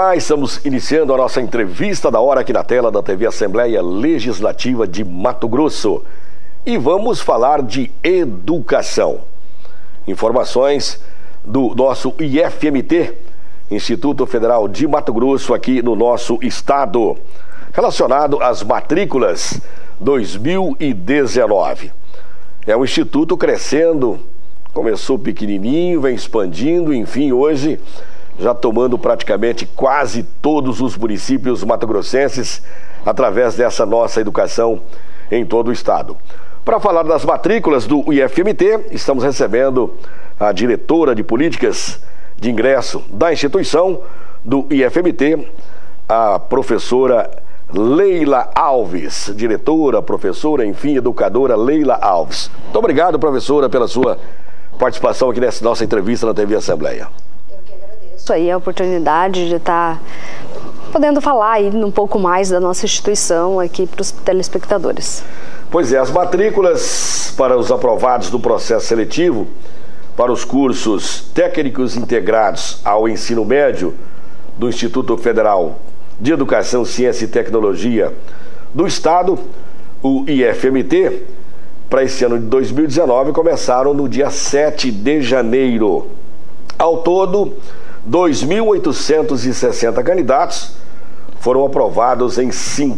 Olá, estamos iniciando a nossa entrevista da hora aqui na tela da TV Assembleia Legislativa de Mato Grosso. E vamos falar de educação. Informações do nosso IFMT, Instituto Federal de Mato Grosso, aqui no nosso estado, relacionado às matrículas 2019. É um instituto crescendo, começou pequenininho, vem expandindo, enfim, hoje já tomando praticamente quase todos os municípios matogrossenses através dessa nossa educação em todo o estado. Para falar das matrículas do IFMT, estamos recebendo a diretora de políticas de ingresso da instituição do IFMT, a professora Leila Alves. Diretora, professora, enfim, educadora Leila Alves. Muito obrigado, professora, pela sua participação aqui nessa nossa entrevista na TV Assembleia. Isso aí é a oportunidade de estar podendo falar aí um pouco mais da nossa instituição aqui para os telespectadores. Pois é, as matrículas para os aprovados do processo seletivo para os cursos técnicos integrados ao ensino médio do Instituto Federal de Educação, Ciência e Tecnologia do Estado, o IFMT, para esse ano de 2019, começaram no dia 7 de janeiro. Ao todo, 2.860 candidatos foram aprovados em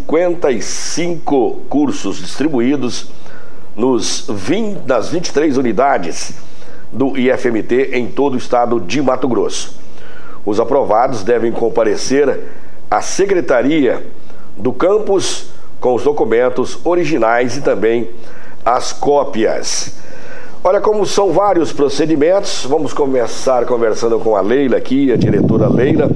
55 cursos distribuídos nas 23 unidades do IFMT em todo o estado de Mato Grosso. Os aprovados devem comparecer à secretaria do campus com os documentos originais e também as cópias. Olha, como são vários procedimentos, vamos começar conversando com a Leila aqui, a diretora Leila,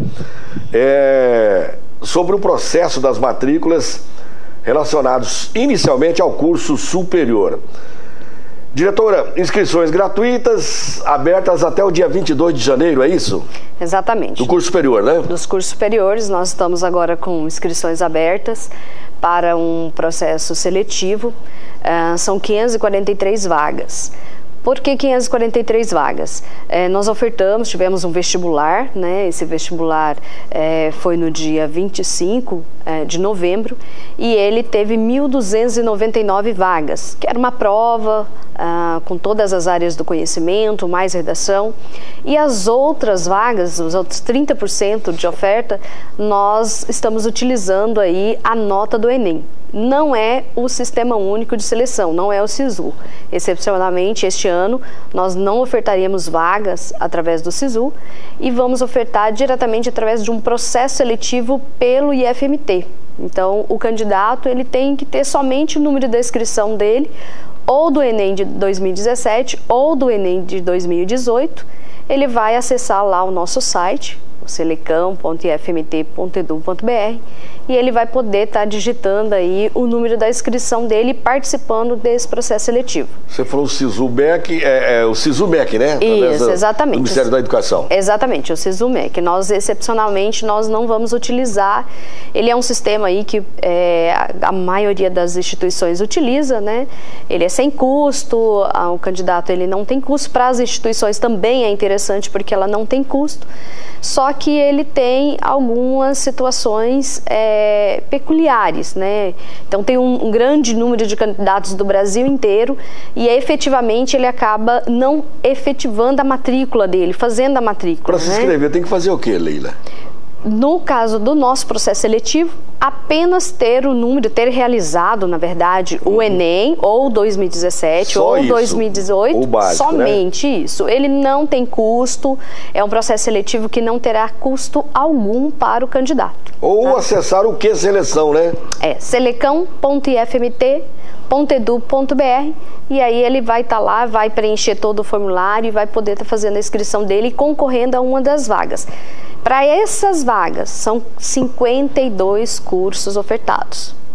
sobre o processo das matrículas relacionados inicialmente ao curso superior. Diretora, inscrições gratuitas, abertas até o dia 22 de janeiro, é isso? Exatamente. Do curso superior, né? Dos cursos superiores, nós estamos agora com inscrições abertas para um processo seletivo, são 543 vagas. Por que 543 vagas? Nós ofertamos, tivemos um vestibular, né? Esse vestibular foi no dia 25 de novembro e ele teve 1.299 vagas, que era uma prova com todas as áreas do conhecimento, mais redação. E as outras vagas, os outros 30% de oferta, nós estamos utilizando aí a nota do Enem. Não é o Sistema Único de Seleção, não é o SISU. Excepcionalmente, este ano, nós não ofertaríamos vagas através do SISU e vamos ofertar diretamente através de um processo seletivo pelo IFMT. Então, o candidato ele tem que ter somente o número da inscrição dele, ou do Enem de 2017 ou do Enem de 2018. Ele vai acessar lá o nosso site, selecam.ifmt.edu.br, e ele vai poder estar digitando aí o número da inscrição dele participando desse processo seletivo. Você falou o SISU-MEC, o SISU-MEC, né? Isso, exatamente. Do Ministério da Educação. Exatamente, o SISU-MEC. Nós, excepcionalmente, nós não vamos utilizar. Ele é um sistema aí que a maioria das instituições utiliza, né? Ele é sem custo, o candidato ele não tem custo. Para as instituições também é interessante porque ela não tem custo. Só que ele tem algumas situações peculiares, né? Então tem um grande número de candidatos do Brasil inteiro e efetivamente ele acaba não efetivando a matrícula dele, fazendo a matrícula. Para se inscrever tem que fazer o quê, Leila? No caso do nosso processo seletivo, apenas ter o número, ter realizado, na verdade, o Enem, ou 2017, só ou isso, 2018, ou básico, somente, né? Isso. Ele não tem custo, é um processo seletivo que não terá custo algum para o candidato. Ou acessar o que seleção, né? selecão.ifmt.edu.br, e aí ele vai estar lá, vai preencher todo o formulário e vai poder estar fazendo a inscrição dele e concorrendo a uma das vagas. Para essas vagas, são 52 cursos ofertados.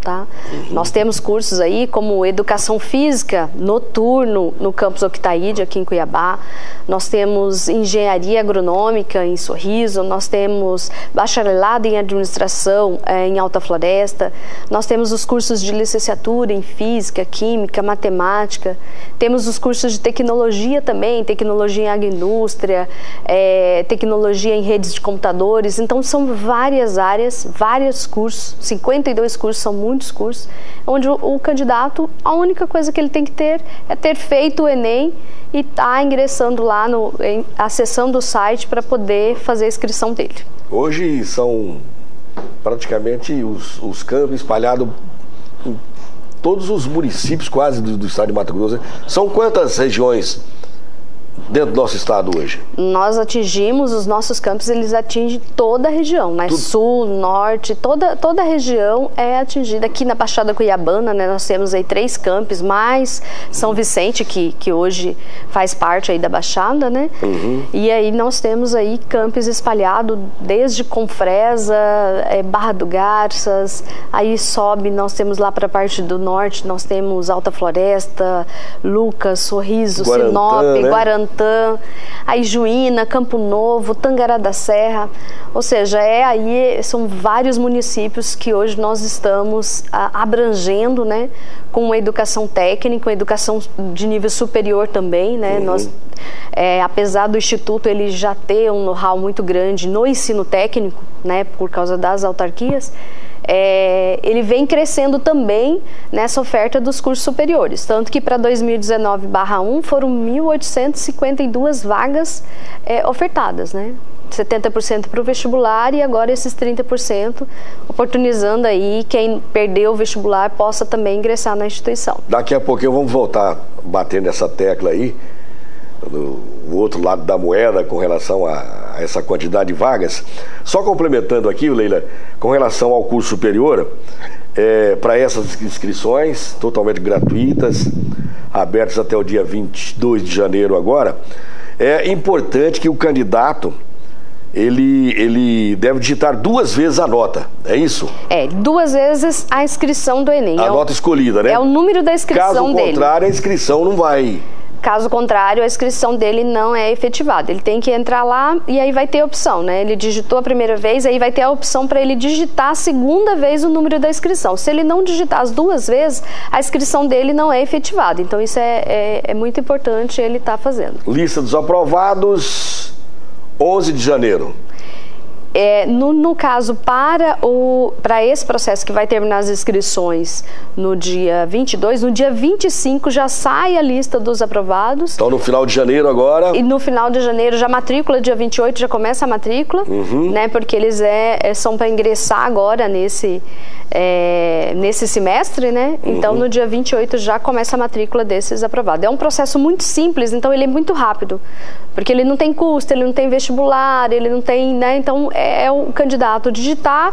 tá? Nós temos cursos aí como Educação Física noturno no campus Octaíde, aqui em Cuiabá. Nós temos Engenharia Agronômica em Sorriso, nós temos Bacharelado em Administração em Alta Floresta, nós temos os cursos de licenciatura em Física, Química, Matemática, temos os cursos de Tecnologia também, Tecnologia em Agroindústria, Tecnologia em Redes de Computadores. Então são várias áreas, vários cursos, 52 cursos, são muitos cursos, onde o candidato, a única coisa que ele tem que ter é ter feito o Enem e tá ingressando lá, acessando o site para poder fazer a inscrição dele. Hoje são praticamente os campos espalhados em todos os municípios quase do estado de Mato Grosso. São quantas regiões dentro do nosso estado hoje? Nós atingimos, os nossos campos, eles atingem toda a região, né? Sul, norte, toda a região é atingida. Aqui na Baixada Cuiabana, né, nós temos aí 3 campos, mais São Vicente, que hoje faz parte aí da Baixada, né? E aí nós temos aí campos espalhados, desde Confresa, Barra do Garças, aí sobe, nós temos lá para a parte do norte, nós temos Alta Floresta, Lucas, Sorriso, Guarantã, Sinop, né? Guarantã, aí Juína, Campo Novo, Tangará da Serra, ou seja, são vários municípios que hoje nós estamos abrangendo, né, com uma educação técnica, uma educação de nível superior também, né, nós, apesar do Instituto ele já ter um know-how muito grande no ensino técnico, né, por causa das autarquias, ele vem crescendo também nessa oferta dos cursos superiores, tanto que para 2019/1 foram 1.852 vagas ofertadas, né? 70% para o vestibular e agora esses 30%, oportunizando aí quem perdeu o vestibular possa também ingressar na instituição. Daqui a pouquinho vamos voltar batendo essa tecla aí, o outro lado da moeda com relação a essa quantidade de vagas. Só complementando aqui, Leila, com relação ao curso superior, para essas inscrições totalmente gratuitas, abertas até o dia 22 de janeiro agora, é importante que o candidato ele deve digitar 2 vezes a nota, é isso? 2 vezes a inscrição do Enem. A nota escolhida, né? É o número da inscrição dele. Caso contrário, a inscrição não vai... Caso contrário, a inscrição dele não é efetivada. Ele tem que entrar lá e aí vai ter a opção, né? Ele digitou a primeira vez, aí vai ter a opção para ele digitar a segunda vez o número da inscrição. Se ele não digitar as 2 vezes, a inscrição dele não é efetivada. Então isso é muito importante ele estar fazendo. Lista dos aprovados, 11 de janeiro. No caso, para esse processo que vai terminar as inscrições no dia 22, no dia 25 já sai a lista dos aprovados. Então no final de janeiro agora... E no final de janeiro já matrícula, dia 28 já começa a matrícula, né? Porque eles são para ingressar agora nesse semestre, né? Então no dia 28 já começa a matrícula desses aprovados. É um processo muito simples, então ele é muito rápido, porque ele não tem custo, ele não tem vestibular, ele não tem, né? Então o candidato digitar,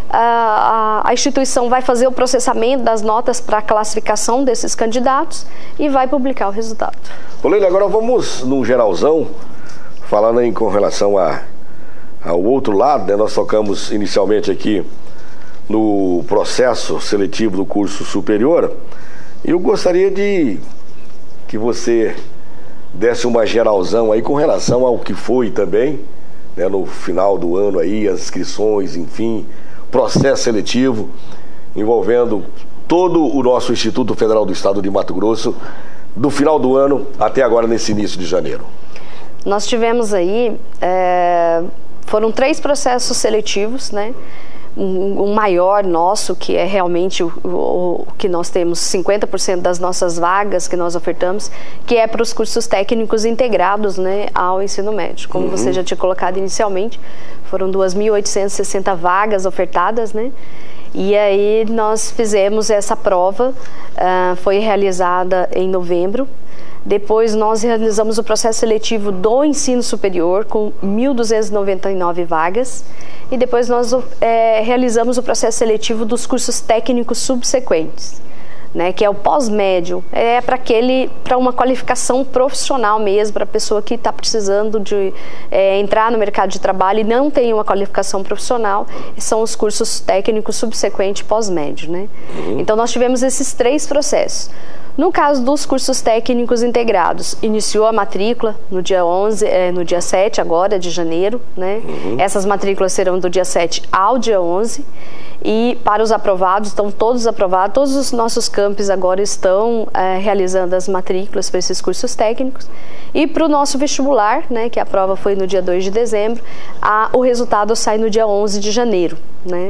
a instituição vai fazer o processamento das notas para a classificação desses candidatos e vai publicar o resultado. Ô Leila, agora vamos num geralzão, falando aí com relação ao outro lado, né? Nós tocamos inicialmente aqui no processo seletivo do curso superior. Eu gostaria que você desse uma geralzão aí com relação ao que foi também, né, no final do ano aí, as inscrições, enfim, processo seletivo envolvendo todo o nosso Instituto Federal do Estado de Mato Grosso, do final do ano até agora nesse início de janeiro. Nós tivemos aí, foram 3 processos seletivos, né? Um maior nosso, que é realmente o que nós temos 50% das nossas vagas que nós ofertamos, que é para os cursos técnicos integrados, né, ao ensino médio. Como você já tinha colocado inicialmente, foram 2.860 vagas ofertadas, né? E aí nós fizemos essa prova, foi realizada em novembro. Depois nós realizamos o processo seletivo do ensino superior com 1.299 vagas. E depois nós realizamos o processo seletivo dos cursos técnicos subsequentes. né, que é o pós-médio, para uma qualificação profissional mesmo, para a pessoa que está precisando de entrar no mercado de trabalho e não tem uma qualificação profissional, são os cursos técnicos subsequentes pós-médio, né? Então nós tivemos esses 3 processos. No caso dos cursos técnicos integrados, iniciou a matrícula no dia 7 agora de janeiro, né? Essas matrículas serão do dia 7 ao dia 11. E para os aprovados, estão todos aprovados, todos os nossos campos agora estão realizando as matrículas para esses cursos técnicos. E para o nosso vestibular, né, que a prova foi no dia 2 de dezembro, o resultado sai no dia 11 de janeiro, né?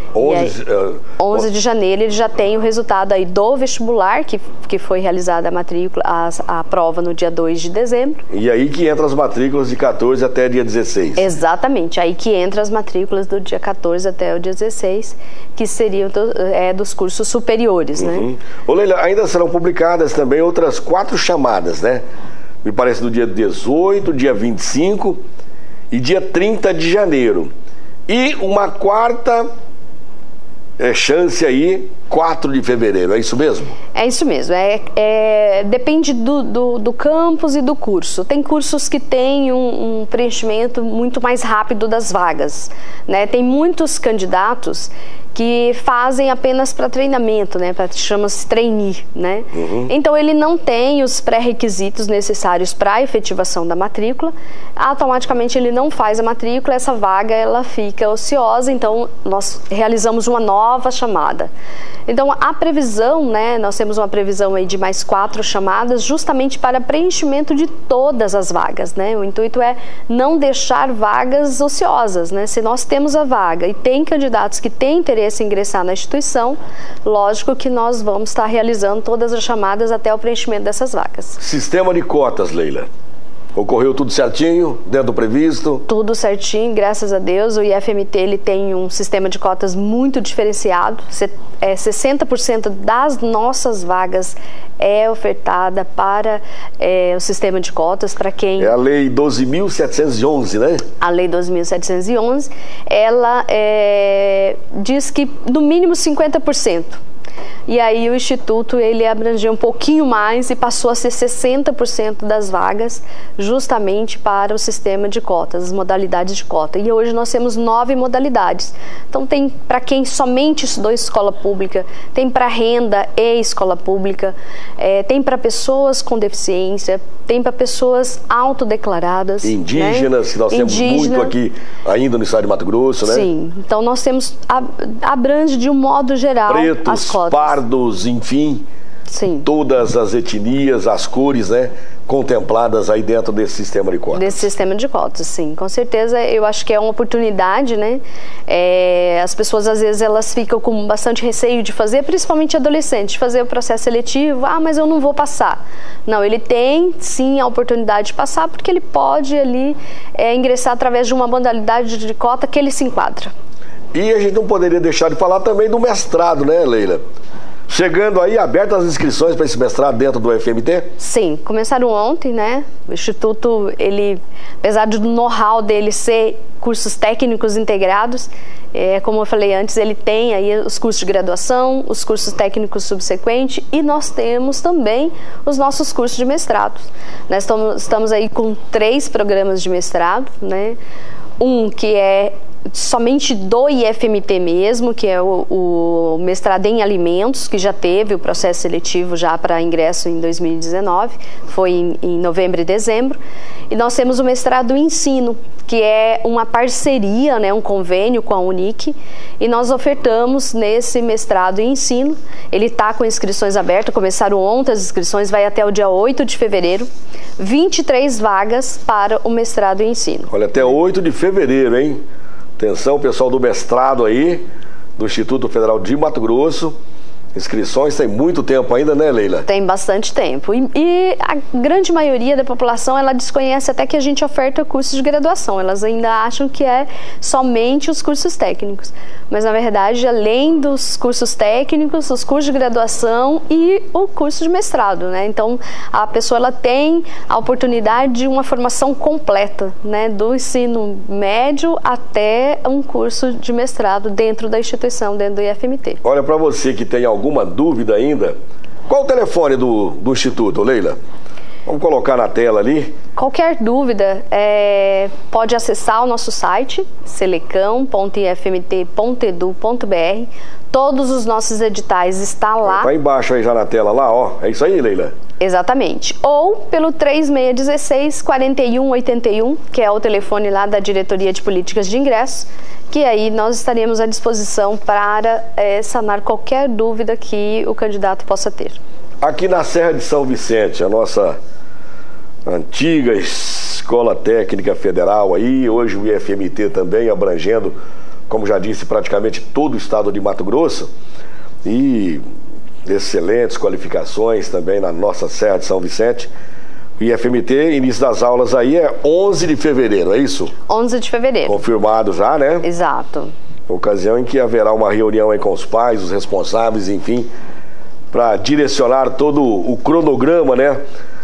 11 de janeiro ele já tem o resultado aí do vestibular, que foi realizada a matrícula, a prova no dia 2 de dezembro. E aí que entra as matrículas de 14 até dia 16. Exatamente, aí que entra as matrículas do dia 14 até o dia 16, que seriam dos cursos superiores, né? Ô Leila, ainda serão publicadas também outras 4 chamadas, né? Me parece no dia 18, dia 25 e dia 30 de janeiro. E uma quarta chance aí, 4 de fevereiro, é isso mesmo? É isso mesmo, depende do campus e do curso. Tem cursos que têm um preenchimento muito mais rápido das vagas, né? Tem muitos candidatos que fazem apenas para treinamento, né? Chama-se trainee, né? Então ele não tem os pré-requisitos necessários para a efetivação da matrícula, automaticamente ele não faz a matrícula, essa vaga ela fica ociosa, então nós realizamos uma nova chamada. Então a previsão, né? Nós temos uma previsão aí de mais 4 chamadas justamente para preenchimento de todas as vagas, né? O intuito é não deixar vagas ociosas, né? Se nós temos a vaga e tem candidatos que têm interesse em ingressar na instituição, lógico que nós vamos estar realizando todas as chamadas até o preenchimento dessas vagas. Sistema de cotas, Leila. Ocorreu tudo certinho, dentro do previsto? Tudo certinho, graças a Deus. O IFMT ele tem um sistema de cotas muito diferenciado. 60% das nossas vagas é ofertada para o sistema de cotas, para quem... É a Lei 12.711, né? A Lei 12.711, ela diz que no mínimo 50%. E aí o Instituto ele abrangeu um pouquinho mais e passou a ser 60% das vagas justamente para o sistema de cotas, as modalidades de cota. E hoje nós temos 9 modalidades. Então tem para quem somente estudou escola pública, tem para renda e escola pública, tem para pessoas com deficiência, tem para pessoas autodeclaradas. Indígenas, né? Que nós temos muito aqui ainda no estado de Mato Grosso, né? Sim, então nós temos, abrange de um modo geral pretos, as cotas. Pardos, enfim, sim, todas as etnias, as cores, né, contempladas aí dentro desse sistema de cotas. Desse sistema de cotas, sim, com certeza. Eu acho que é uma oportunidade, né? As pessoas às vezes elas ficam com bastante receio de fazer, principalmente adolescentes, de fazer o processo seletivo. Mas eu não vou passar. Não, ele tem sim a oportunidade de passar, porque ele pode ali ingressar através de uma modalidade de cota que ele se enquadra. E a gente não poderia deixar de falar também do mestrado, né, Leila? Chegando aí, abertas as inscrições para esse mestrado dentro do FMT? Sim, começaram ontem, né? O Instituto, ele, apesar do know-how dele ser cursos técnicos integrados, como eu falei antes, ele tem aí os cursos de graduação, os cursos técnicos subsequentes e nós temos também os nossos cursos de mestrado. Nós estamos aí com 3 programas de mestrado, né? Um que é somente do IFMT mesmo, que é o mestrado em alimentos, que já teve o processo seletivo já para ingresso em 2019, foi em novembro e dezembro. E nós temos o mestrado em ensino, que é uma parceria, né, um convênio com a Unic, e nós ofertamos nesse mestrado em ensino. Ele está com inscrições abertas, começaram ontem as inscrições, vai até o dia 8 de fevereiro, 23 vagas para o mestrado em ensino. Olha, até 8 de fevereiro, hein? Atenção, pessoal do mestrado aí, do Instituto Federal de Mato Grosso. Inscrições tem muito tempo ainda, né, Leila? Tem bastante tempo. E a grande maioria da população, ela desconhece até que a gente oferta cursos de graduação. Elas ainda acham que é somente os cursos técnicos. Mas, na verdade, além dos cursos técnicos, os cursos de graduação e o curso de mestrado, né? Então, a pessoa ela tem a oportunidade de uma formação completa, né? Do ensino médio até um curso de mestrado dentro da instituição, dentro do IFMT. Olha, para você que tem algum alguma dúvida ainda, qual o telefone do Instituto, Leila? Vamos colocar na tela ali. Qualquer dúvida, pode acessar o nosso site, selecam.ifmt.edu.br. Todos os nossos editais estão lá. Está embaixo aí já na tela, lá, ó. É isso aí, Leila? Exatamente. Ou pelo 3616-4181, que é o telefone lá da Diretoria de Políticas de Ingresso, que aí nós estaremos à disposição para sanar qualquer dúvida que o candidato possa ter. Aqui na Serra de São Vicente, a nossa antiga Escola Técnica Federal aí, hoje o IFMT também abrangendo, como já disse, praticamente todo o estado de Mato Grosso, e excelentes qualificações também na nossa Serra de São Vicente. O IFMT, início das aulas aí é 11 de fevereiro, é isso? 11 de fevereiro. Confirmado já, né? Exato. Ocasião em que haverá uma reunião aí com os pais, os responsáveis, enfim, para direcionar todo o cronograma, né?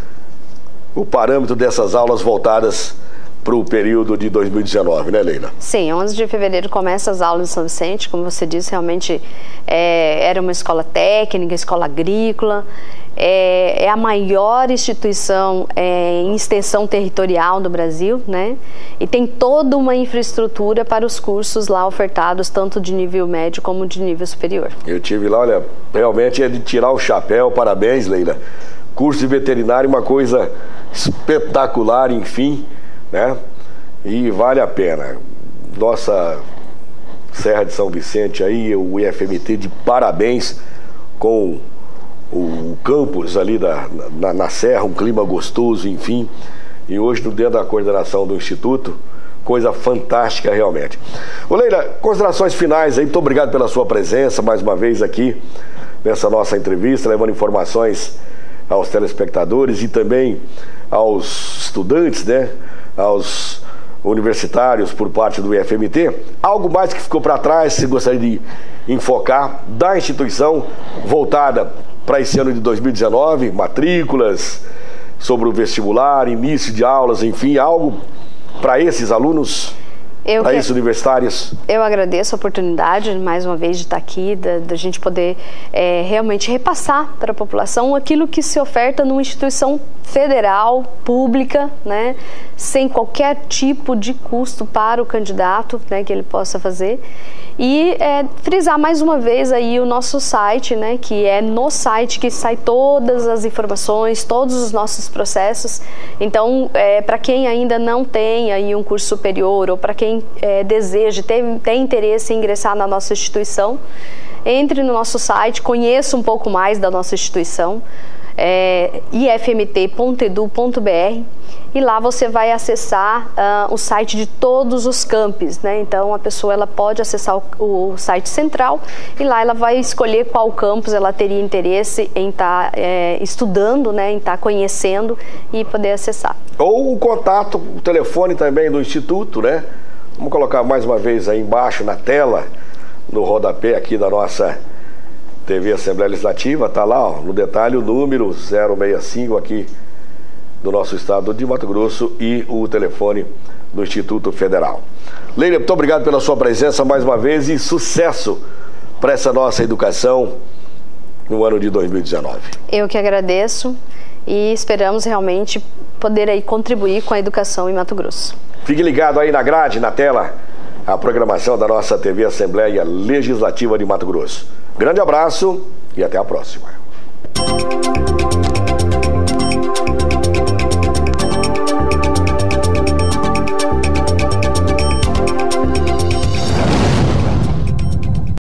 O parâmetro dessas aulas voltadas para o período de 2019, né, Leila? Sim, 11 de fevereiro começa as aulas em São Vicente, como você disse, realmente era uma escola técnica, escola agrícola, é a maior instituição em extensão territorial do Brasil, né? E tem toda uma infraestrutura para os cursos lá ofertados, tanto de nível médio como de nível superior. Eu tive lá, olha, realmente é de tirar o chapéu, parabéns, Leila. Curso de veterinário, uma coisa espetacular, enfim, né? E vale a pena. Nossa Serra de São Vicente aí, o IFMT de parabéns com o campus ali na Serra, um clima gostoso, enfim. E hoje, dentro da coordenação do Instituto, coisa fantástica realmente. Ô Leila, considerações finais aí, muito obrigado pela sua presença mais uma vez aqui nessa nossa entrevista, levando informações aos telespectadores e também aos estudantes, né? Aos universitários por parte do IFMT. Algo mais que ficou para trás, se gostaria de enfocar da instituição voltada para esse ano de 2019, matrículas, sobre o vestibular, início de aulas, enfim, algo para esses alunos? Para esses universitários? Eu agradeço a oportunidade, mais uma vez, de estar aqui, da gente poder realmente repassar para a população aquilo que se oferta numa instituição federal, pública, né, sem qualquer tipo de custo para o candidato, né, que ele possa fazer. E frisar mais uma vez aí o nosso site, né, que é no site que sai todas as informações, todos os nossos processos. Então, para quem ainda não tem aí um curso superior ou para quem deseja, tem interesse em ingressar na nossa instituição, entre no nosso site, conheça um pouco mais da nossa instituição, ifmt.edu.br, e lá você vai acessar o site de todos os campos, né? Então a pessoa ela pode acessar o site central e lá ela vai escolher qual campus ela teria interesse em estar estudando, né? Em estar conhecendo e poder acessar. Ou o contato, o telefone também do Instituto, né? Vamos colocar mais uma vez aí embaixo na tela, no rodapé aqui da nossa TV Assembleia Legislativa, tá lá, ó, no detalhe o número 065 aqui do nosso estado de Mato Grosso e o telefone do Instituto Federal. Leila, muito obrigado pela sua presença mais uma vez e sucesso para essa nossa educação no ano de 2019. Eu que agradeço e esperamos realmente poder aí contribuir com a educação em Mato Grosso. Fique ligado aí na grade, na tela, a programação da nossa TV Assembleia Legislativa de Mato Grosso. Grande abraço e até a próxima.